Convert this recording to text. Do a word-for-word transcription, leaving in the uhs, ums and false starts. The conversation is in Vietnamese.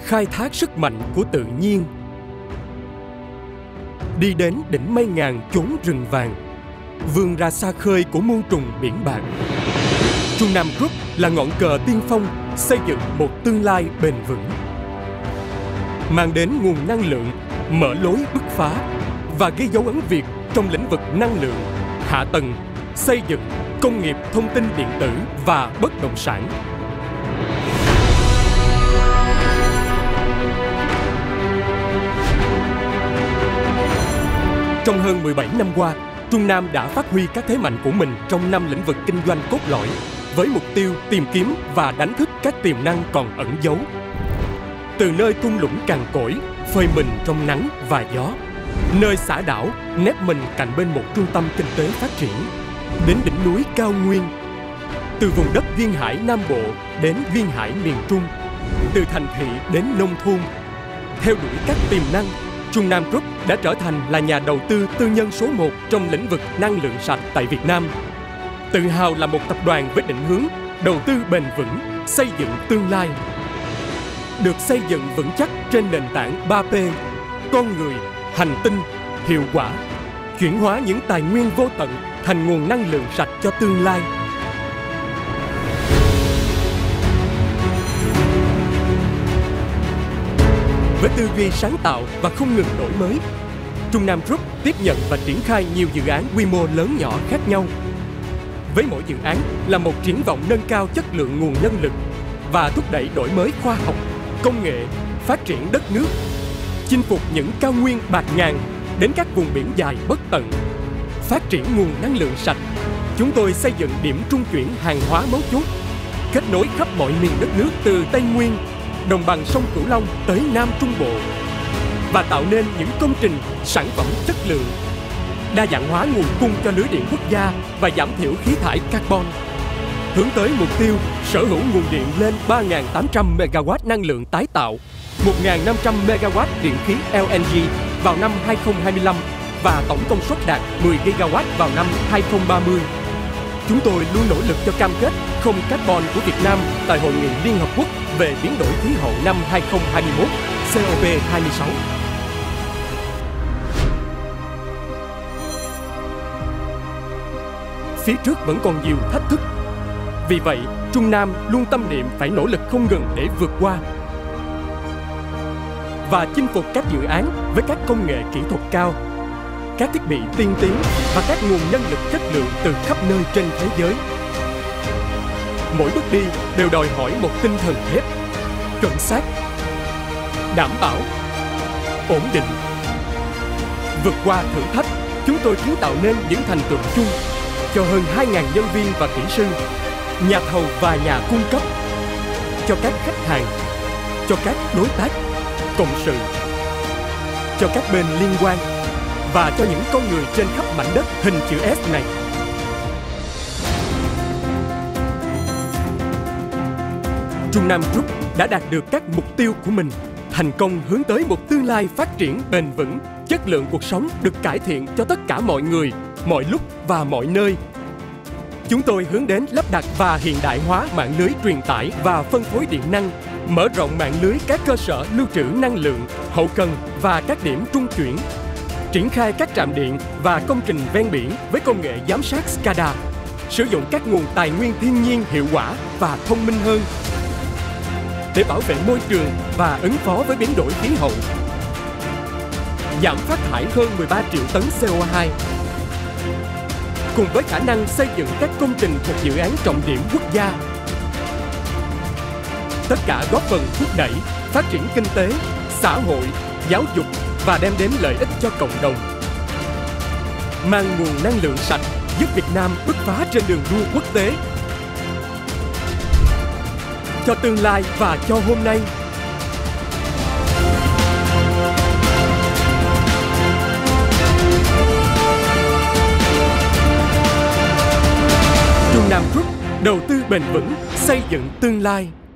khai thác sức mạnh của tự nhiên. Đi đến đỉnh mây ngàn chốn rừng vàng, vươn ra xa khơi của muôn trùng biển bạc. Trung Nam Group là ngọn cờ tiên phong xây dựng một tương lai bền vững, mang đến nguồn năng lượng, mở lối bứt phá và ghi dấu ấn Việt trong lĩnh vực năng lượng, hạ tầng, xây dựng, công nghiệp thông tin điện tử và bất động sản. Trong hơn mười bảy năm qua, Trung Nam đã phát huy các thế mạnh của mình trong năm lĩnh vực kinh doanh cốt lõi, với mục tiêu tìm kiếm và đánh thức các tiềm năng còn ẩn giấu. Từ nơi thung lũng cằn cỗi, phơi mình trong nắng và gió, nơi xã đảo nép mình cạnh bên một trung tâm kinh tế phát triển, đến đỉnh núi cao nguyên, từ vùng đất duyên hải Nam Bộ đến duyên hải miền Trung, từ thành thị đến nông thôn. Theo đuổi các tiềm năng, Trung Nam Group đã trở thành là nhà đầu tư tư nhân số một trong lĩnh vực năng lượng sạch tại Việt Nam. Tự hào là một tập đoàn với định hướng đầu tư bền vững, xây dựng tương lai. Được xây dựng vững chắc trên nền tảng ba P: con người, hành tinh, hiệu quả, chuyển hóa những tài nguyên vô tận thành nguồn năng lượng sạch cho tương lai. Với tư duy sáng tạo và không ngừng đổi mới, Trung Nam Group tiếp nhận và triển khai nhiều dự án quy mô lớn nhỏ khác nhau. Với mỗi dự án là một triển vọng nâng cao chất lượng nguồn nhân lực và thúc đẩy đổi mới khoa học, công nghệ, phát triển đất nước, chinh phục những cao nguyên bạt ngàn đến các vùng biển dài bất tận, phát triển nguồn năng lượng sạch. Chúng tôi xây dựng điểm trung chuyển hàng hóa mấu chốt, kết nối khắp mọi miền đất nước từ Tây Nguyên, đồng bằng sông Cửu Long tới Nam Trung Bộ, và tạo nên những công trình, sản phẩm chất lượng, đa dạng hóa nguồn cung cho lưới điện quốc gia và giảm thiểu khí thải carbon, hướng tới mục tiêu sở hữu nguồn điện lên ba nghìn tám trăm mê ga oát năng lượng tái tạo, một nghìn năm trăm mê ga oát điện khí L N G vào năm hai không hai lăm và tổng công suất đạt mười gi ga oát vào năm hai không ba mươi. Chúng tôi luôn nỗ lực cho cam kết không carbon của Việt Nam tại Hội nghị Liên Hợp Quốc về biến đổi khí hậu năm hai không hai mốt, C O P hai mươi sáu. Phía trước vẫn còn nhiều thách thức. Vì vậy, Trung Nam luôn tâm niệm phải nỗ lực không ngừng để vượt qua và chinh phục các dự án với các công nghệ kỹ thuật cao, các thiết bị tiên tiến và các nguồn nhân lực chất lượng từ khắp nơi trên thế giới. Mỗi bước đi đều đòi hỏi một tinh thần thép, chuẩn xác, đảm bảo, ổn định. Vượt qua thử thách, chúng tôi kiến tạo nên những thành tựu chung cho hơn hai nghìn nhân viên và kỹ sư, nhà thầu và nhà cung cấp, cho các khách hàng, cho các đối tác, cộng sự, cho các bên liên quan và cho những con người trên khắp mảnh đất hình chữ S này. Trung Nam Group đã đạt được các mục tiêu của mình, thành công hướng tới một tương lai phát triển bền vững, chất lượng cuộc sống được cải thiện cho tất cả mọi người, mọi lúc và mọi nơi. Chúng tôi hướng đến lắp đặt và hiện đại hóa mạng lưới truyền tải và phân phối điện năng, mở rộng mạng lưới các cơ sở lưu trữ năng lượng, hậu cần và các điểm trung chuyển, triển khai các trạm điện và công trình ven biển với công nghệ giám sát SCADA, sử dụng các nguồn tài nguyên thiên nhiên hiệu quả và thông minh hơn để bảo vệ môi trường và ứng phó với biến đổi khí hậu, giảm phát thải hơn mười ba triệu tấn C O hai, cùng với khả năng xây dựng các công trình thuộc dự án trọng điểm quốc gia. Tất cả góp phần thúc đẩy phát triển kinh tế, xã hội, giáo dục và đem đến lợi ích cho cộng đồng. Mang nguồn năng lượng sạch giúp Việt Nam bứt phá trên đường đua quốc tế. Cho tương lai và cho hôm nay. Trung Nam Group đầu tư bền vững, xây dựng tương lai.